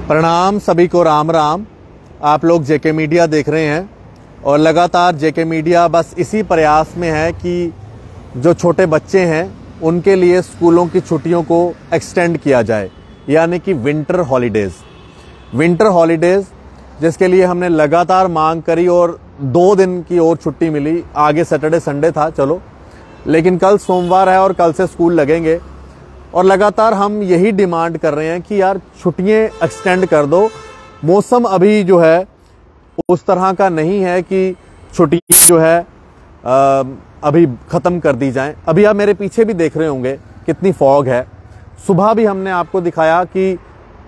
प्रणाम सभी को, राम राम। आप लोग जेके मीडिया देख रहे हैं और लगातार जेके मीडिया बस इसी प्रयास में है कि जो छोटे बच्चे हैं उनके लिए स्कूलों की छुट्टियों को एक्सटेंड किया जाए, यानी कि विंटर हॉलीडेज़ जिसके लिए हमने लगातार मांग करी और 2 दिन की और छुट्टी मिली। आगे सैटरडे संडे था, चलो, लेकिन कल सोमवार है और कल से स्कूल लगेंगे और लगातार हम यही डिमांड कर रहे हैं कि यार छुट्टियां एक्सटेंड कर दो। मौसम अभी जो है उस तरह का नहीं है कि छुट्टियां जो है अभी ख़त्म कर दी जाएं। अभी आप मेरे पीछे भी देख रहे होंगे कितनी फॉग है। सुबह भी हमने आपको दिखाया कि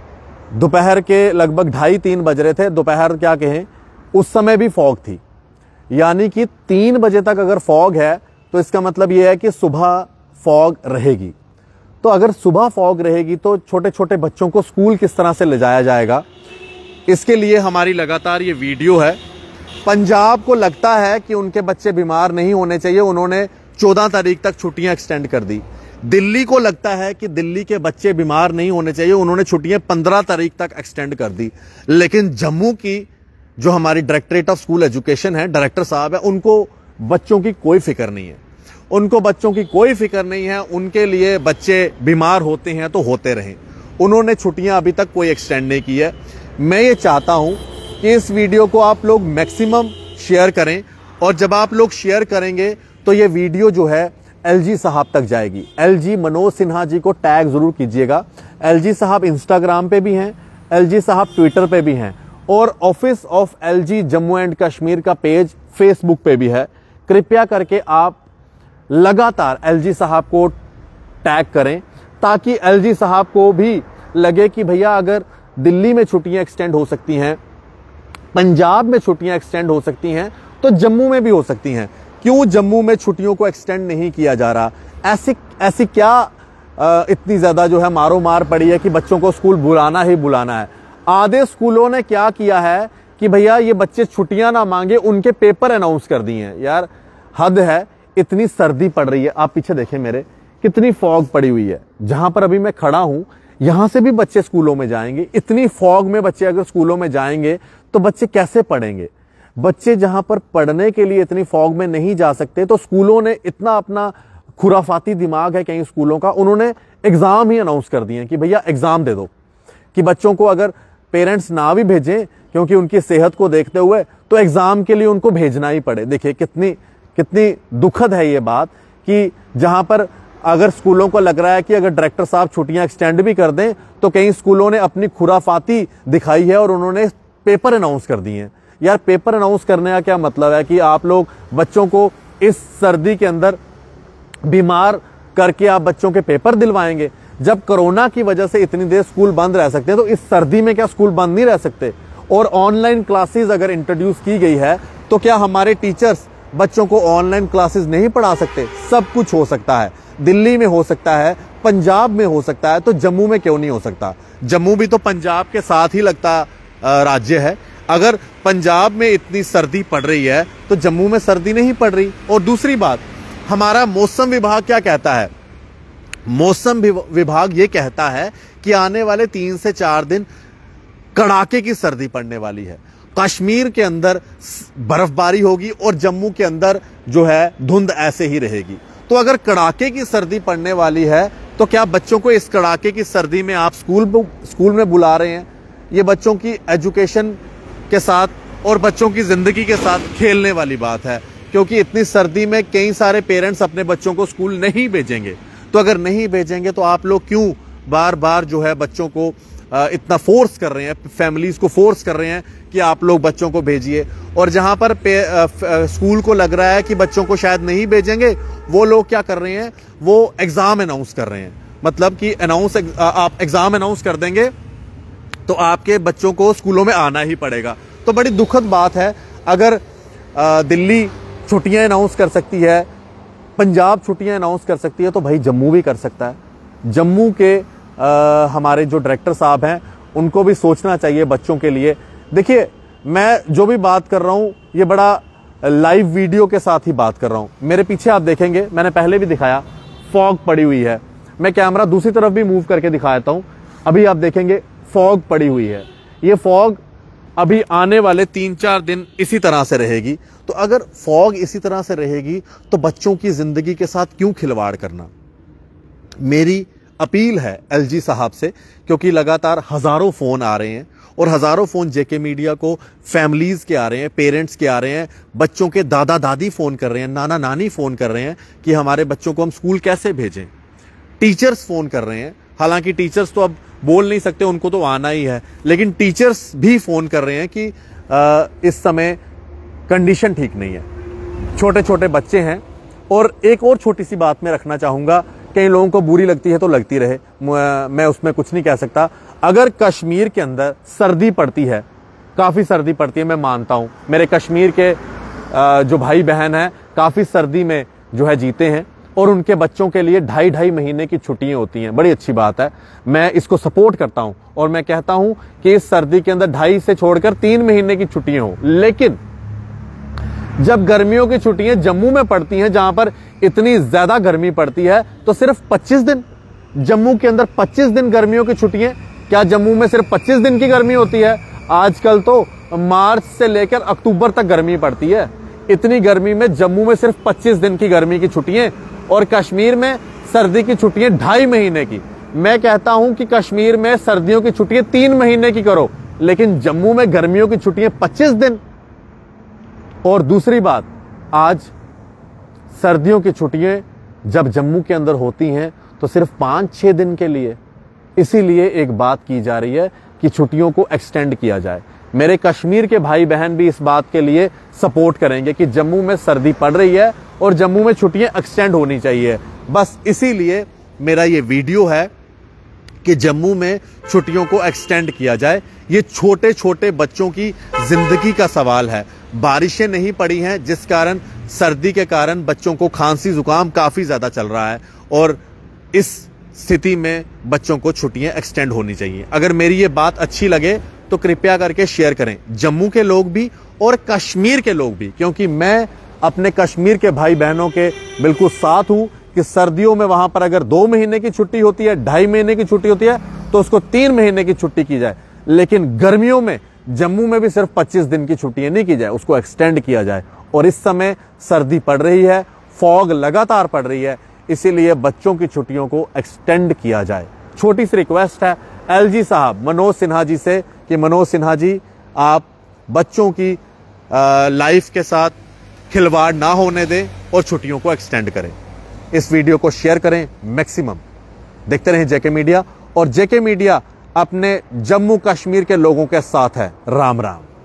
दोपहर के लगभग 2:30-3 बज रहे थे, दोपहर क्या कहें, उस समय भी फॉग थी। यानी कि 3 बजे तक अगर फॉग है तो इसका मतलब यह है कि सुबह फॉग रहेगी। तो अगर सुबह फॉग रहेगी तो छोटे छोटे बच्चों को स्कूल किस तरह से ले जाया जाएगा, इसके लिए हमारी लगातार ये वीडियो है। पंजाब को लगता है कि उनके बच्चे बीमार नहीं होने चाहिए, उन्होंने 14 तारीख तक छुट्टियां एक्सटेंड कर दी। दिल्ली को लगता है कि दिल्ली के बच्चे बीमार नहीं होने चाहिए, उन्होंने छुट्टियां 15 तारीख तक एक्सटेंड कर दी। लेकिन जम्मू की जो हमारी डायरेक्टरेट ऑफ स्कूल एजुकेशन है, डायरेक्टर साहब है, उनको बच्चों की कोई फिक्र नहीं है। उनको बच्चों की कोई फिक्र नहीं है, उनके लिए बच्चे बीमार होते हैं तो होते रहें। उन्होंने छुट्टियां अभी तक कोई एक्सटेंड नहीं की है। मैं ये चाहता हूं कि इस वीडियो को आप लोग मैक्सिमम शेयर करें और जब आप लोग शेयर करेंगे तो ये वीडियो जो है एलजी साहब तक जाएगी। एलजी मनोज सिन्हा जी को टैग जरूर कीजिएगा। एलजी साहब इंस्टाग्राम पे भी हैं, एलजी साहब ट्विटर पे भी हैं और office of LG Jammu and Kashmir का पेज फेसबुक पे भी है। कृपया करके आप लगातार एलजी साहब को टैग करें ताकि एलजी साहब को भी लगे कि भैया अगर दिल्ली में छुट्टियां एक्सटेंड हो सकती हैं, पंजाब में छुट्टियां एक्सटेंड हो सकती हैं, तो जम्मू में भी हो सकती हैं। क्यों जम्मू में छुट्टियों को एक्सटेंड नहीं किया जा रहा? ऐसी क्या इतनी ज्यादा जो है मारो मार पड़ी है कि बच्चों को स्कूल बुलाना ही बुलाना है? आधे स्कूलों ने क्या किया है कि भैया ये बच्चे छुट्टियां ना मांगे, उनके पेपर अनाउंस कर दिए हैं। यार हद है, इतनी सर्दी पड़ रही है। आप पीछे देखें मेरे, कितनी फॉग पड़ी हुई है। जहां पर अभी मैं खड़ा हूं यहां से भी बच्चे स्कूलों में जाएंगे। इतनी फॉग में बच्चे अगर स्कूलों में जाएंगे तो बच्चे कैसे पढ़ेंगे? बच्चे जहां पर पढ़ने के लिए इतनी फॉग में नहीं जा सकते, तो स्कूलों ने इतना अपना खुराफाती दिमाग है कई स्कूलों का, उन्होंने एग्जाम ही अनाउंस कर दिए कि भैया एग्जाम दे दो, कि बच्चों को अगर पेरेंट्स ना भी भेजें क्योंकि उनकी सेहत को देखते हुए, तो एग्जाम के लिए उनको भेजना ही पड़े। देखिए कितनी दुखद है ये बात कि जहां पर अगर स्कूलों को लग रहा है कि अगर डायरेक्टर साहब छुट्टियां एक्सटेंड भी कर दें तो कई स्कूलों ने अपनी खुराफाती दिखाई है और उन्होंने पेपर अनाउंस कर दिए हैं। यार पेपर अनाउंस करने का क्या मतलब है कि आप लोग बच्चों को इस सर्दी के अंदर बीमार करके आप बच्चों के पेपर दिलवाएंगे? जब कोरोना की वजह से इतनी देर स्कूल बंद रह सकते हैं तो इस सर्दी में क्या स्कूल बंद नहीं रह सकते? और ऑनलाइन क्लासेस अगर इंट्रोड्यूस की गई है तो क्या हमारे टीचर्स बच्चों को ऑनलाइन क्लासेस नहीं पढ़ा सकते? सब कुछ हो सकता है। दिल्ली में हो सकता है, पंजाब में हो सकता है, तो जम्मू में क्यों नहीं हो सकता? जम्मू भी तो पंजाब के साथ ही लगता राज्य है। अगर पंजाब में इतनी सर्दी पड़ रही है तो जम्मू में सर्दी नहीं पड़ रही। और दूसरी बात, हमारा मौसम विभाग क्या कहता है? मौसम विभाग ये कहता है कि आने वाले 3 से 4 दिन कड़ाके की सर्दी पड़ने वाली है। कश्मीर के अंदर बर्फबारी होगी और जम्मू के अंदर जो है धुंध ऐसे ही रहेगी। तो अगर कड़ाके की सर्दी पड़ने वाली है तो क्या बच्चों को इस कड़ाके की सर्दी में आप स्कूल में बुला रहे हैं? ये बच्चों की एजुकेशन के साथ और बच्चों की जिंदगी के साथ खेलने वाली बात है, क्योंकि इतनी सर्दी में कई सारे पेरेंट्स अपने बच्चों को स्कूल नहीं भेजेंगे। तो अगर नहीं भेजेंगे तो आप लोग क्यों बार बार जो है बच्चों को इतना फोर्स कर रहे हैं, फैमिलीज को फोर्स कर रहे हैं कि आप लोग बच्चों को भेजिए? और जहां पर स्कूल को लग रहा है कि बच्चों को शायद नहीं भेजेंगे, वो लोग क्या कर रहे हैं, वो एग्जाम अनाउंस कर रहे हैं। मतलब कि आप एग्जाम अनाउंस कर देंगे तो आपके बच्चों को स्कूलों में आना ही पड़ेगा। तो बड़ी दुखद बात है। अगर दिल्ली छुट्टियां अनाउंस कर सकती है, पंजाब छुट्टियां अनाउंस कर सकती है, तो भाई जम्मू भी कर सकता है। जम्मू के हमारे जो डायरेक्टर साहब हैं उनको भी सोचना चाहिए बच्चों के लिए। देखिए, मैं जो भी बात कर रहा हूं ये बड़ा लाइव वीडियो के साथ ही बात कर रहा हूं। मेरे पीछे आप देखेंगे, मैंने पहले भी दिखाया, फॉग पड़ी हुई है। मैं कैमरा दूसरी तरफ भी मूव करके दिखा देता हूं। अभी आप देखेंगे फॉग पड़ी हुई है। ये फॉग अभी आने वाले 3-4 दिन इसी तरह से रहेगी। तो अगर फॉग इसी तरह से रहेगी तो बच्चों की जिंदगी के साथ क्यों खिलवाड़ करना। मेरी अपील है एलजी साहब से, क्योंकि लगातार हजारों फोन आ रहे हैं और हजारों फोन जेके मीडिया को फैमिलीज के आ रहे हैं, पेरेंट्स के आ रहे हैं, बच्चों के दादा दादी फोन कर रहे हैं, नाना नानी फोन कर रहे हैं कि हमारे बच्चों को हम स्कूल कैसे भेजें। टीचर्स फोन कर रहे हैं, हालांकि टीचर्स तो अब बोल नहीं सकते, उनको तो आना ही है, लेकिन टीचर्स भी फोन कर रहे हैं कि इस समय कंडीशन ठीक नहीं है, छोटे छोटे बच्चे हैं। और एक और छोटी सी बात मैं रखना चाहूंगा, कई लोगों को बुरी लगती है तो लगती रहे, मैं उसमें कुछ नहीं कह सकता। अगर कश्मीर के अंदर सर्दी पड़ती है, काफी सर्दी पड़ती है, मैं मानता हूं, मेरे कश्मीर के जो भाई बहन हैं काफी सर्दी में जो है जीते हैं और उनके बच्चों के लिए 2.5 महीने की छुट्टियां होती हैं। बड़ी अच्छी बात है, मैं इसको सपोर्ट करता हूं और मैं कहता हूं कि इस सर्दी के अंदर 2.5 से छोड़कर 3 महीने की छुट्टियां हो। लेकिन जब गर्मियों की छुट्टियां जम्मू में पड़ती हैं, जहां पर इतनी ज्यादा गर्मी पड़ती है, तो सिर्फ 25 दिन जम्मू के अंदर 25 दिन गर्मियों की छुट्टियां। क्या जम्मू में सिर्फ 25 दिन की गर्मी होती है? आजकल तो मार्च से लेकर अक्टूबर तक गर्मी पड़ती है। इतनी गर्मी में जम्मू में सिर्फ 25 दिन की गर्मी की छुट्टियां और कश्मीर में सर्दी की छुट्टियां 2.5 महीने की। मैं कहता हूं कि कश्मीर में सर्दियों की छुट्टियां 3 महीने की करो, लेकिन जम्मू में गर्मियों की छुट्टियां 25 दिन। और दूसरी बात, आज सर्दियों की छुट्टियां जब जम्मू के अंदर होती हैं तो सिर्फ 5-6 दिन के लिए। इसीलिए एक बात की जा रही है कि छुट्टियों को एक्सटेंड किया जाए। मेरे कश्मीर के भाई बहन भी इस बात के लिए सपोर्ट करेंगे कि जम्मू में सर्दी पड़ रही है और जम्मू में छुट्टियां एक्सटेंड होनी चाहिए। बस इसीलिए मेरा ये वीडियो है कि जम्मू में छुट्टियों को एक्सटेंड किया जाए। ये छोटे छोटे बच्चों की जिंदगी का सवाल है। बारिशें नहीं पड़ी हैं, जिस कारण सर्दी के कारण बच्चों को खांसी जुकाम काफी ज्यादा चल रहा है और इस स्थिति में बच्चों को छुट्टियां एक्सटेंड होनी चाहिए। अगर मेरी ये बात अच्छी लगे तो कृपया करके शेयर करें, जम्मू के लोग भी और कश्मीर के लोग भी, क्योंकि मैं अपने कश्मीर के भाई बहनों के बिल्कुल साथ हूं कि सर्दियों में वहां पर अगर 2 महीने की छुट्टी होती है, 2.5 महीने की छुट्टी होती है, तो उसको 3 महीने की छुट्टी की जाए। लेकिन गर्मियों में जम्मू में भी सिर्फ 25 दिन की छुट्टियां नहीं की जाए, उसको एक्सटेंड किया जाए। और इस समय सर्दी पड़ रही है, फॉग लगातार पड़ रही है, इसीलिए बच्चों की छुट्टियों को एक्सटेंड किया जाए। छोटी सी रिक्वेस्ट है एलजी साहब मनोज सिन्हा जी से कि मनोज सिन्हा जी, आप बच्चों की लाइफ के साथ खिलवाड़ ना होने दें और छुट्टियों को एक्सटेंड करें। इस वीडियो को शेयर करें मैक्सिमम। देखते रहें जेके मीडिया, और जेके मीडिया अपने जम्मू कश्मीर के लोगों के साथ है। राम राम।